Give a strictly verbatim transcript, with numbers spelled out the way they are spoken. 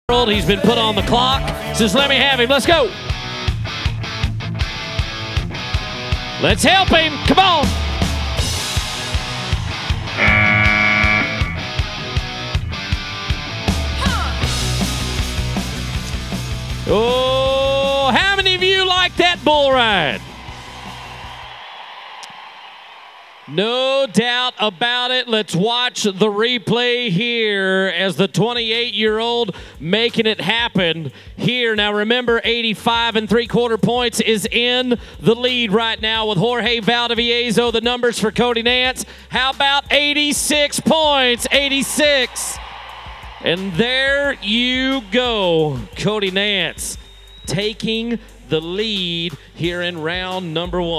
He's been put on the clock. Says, let me have him. Let's go. Let's help him. Come on. Oh, how many of you like that bull ride? No doubt about it. Let's watch the replay here as the twenty-eight-year-old making it happen here. Now remember, eighty-five and three-quarter points is in the lead right now with Jorge Valdivieso. The numbers for Cody Nance. How about eighty-six points? eighty-six. And there you go. Cody Nance taking the lead here in round number one.